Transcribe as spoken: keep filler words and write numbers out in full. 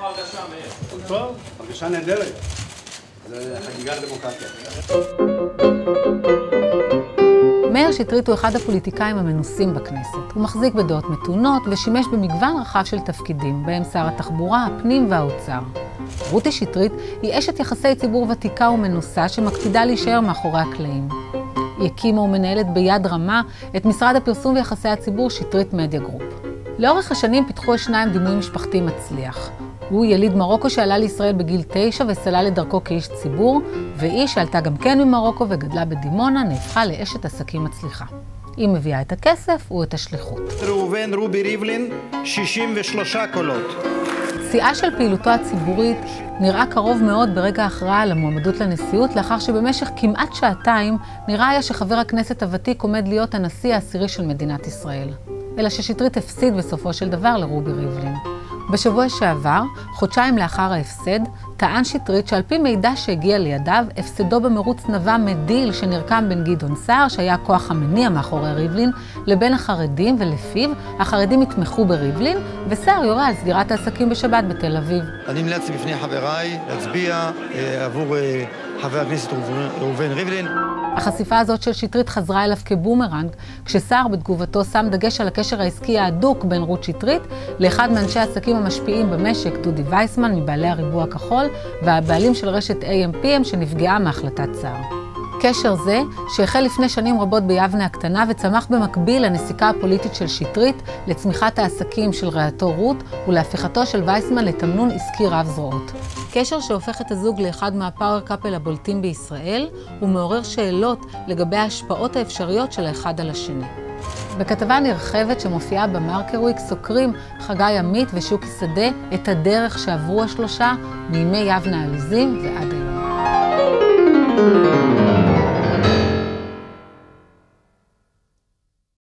הרגשה, מאיר? טוב, הרגשה נהדרת. זה חגיגה לדמוקרטיה. מאיר שטרית הוא אחד הפוליטיקאים המנוסים בכנסת. הוא מחזיק בדעות מתונות ושימש במגוון רחב של תפקידים, בהם שר התחבורה, הפנים והאוצר. רותי שטרית היא אשת יחסי ציבור ותיקה ומנוסה שמקפידה להישאר מאחורי הקלעים. היא הקימה ומנהלת ביד רמה את משרד הפרסום ויחסי הציבור שטרית מדיה גרופ. לאורך השנים פיתחו השניים דימוי משפחתי מצליח. הוא יליד מרוקו שעלה לישראל בגיל תשע וסלל את דרכו כאיש ציבור, והיא שעלתה גם כן ממרוקו וגדלה בדימונה נהפכה לאשת עסקים מצליחה. היא מביאה את הכסף ואת השליחות. ראובן רובי ריבלין, שישים ושלושה קולות. שיאה של פעילותו הציבורית נראה קרוב מאוד ברגע ההכרעה על המועמדות לנשיאות, לאחר שבמשך כמעט שעתיים נראה היה שחבר הכנסת הוותיק עומד להיות הנשיא העשירי של מדינת ישראל. אלא ששטרית הפסיד בסופו של דבר לרובי ריבלין. בשבוע שעבר, חודשיים לאחר ההפסד, טען שטרית שעל פי מידע שהגיע לידיו, הפסדו במרוץ נבע מדיל שנרקם בין גדעון סער, שהיה הכוח המניע מאחורי ריבלין, לבין החרדים, ולפיו החרדים יתמכו בריבלין, וסער יורה על סגירת העסקים בשבת בתל אביב. אני המלצתי בפני חבריי להצביע אה, עבור אה, חבר הכנסת ראובן ריבלין. החשיפה הזאת של שטרית חזרה אליו כבומרנג, כשסער בתגובתו שם דגש על הקשר העסקי ההדוק בין רות שטרית לאחד מאנשי העסקים המשפיעים במשק, דודי וייסמן, מבעלי הריבוע הכחול, והבעלים של רשת איי אם פי אם שנפגעה מהחלטת סער. קשר זה, שהחל לפני שנים רבות ביבנה הקטנה וצמח במקביל לנסיקה הפוליטית של שטרית, לצמיחת העסקים של רעייתו רות ולהפיכתו של וייסמן לתמנון עסקי רב זרועות. קשר שהופך את הזוג לאחד מהפאוור קאפל הבולטים בישראל, ומעורר שאלות לגבי ההשפעות האפשריות של האחד על השני. בכתבה נרחבת שמופיעה במרקרוויק סוקרים חגי עמית ושוקי שדה את הדרך שעברו השלושה מימי יבנה העליזים ועד היום.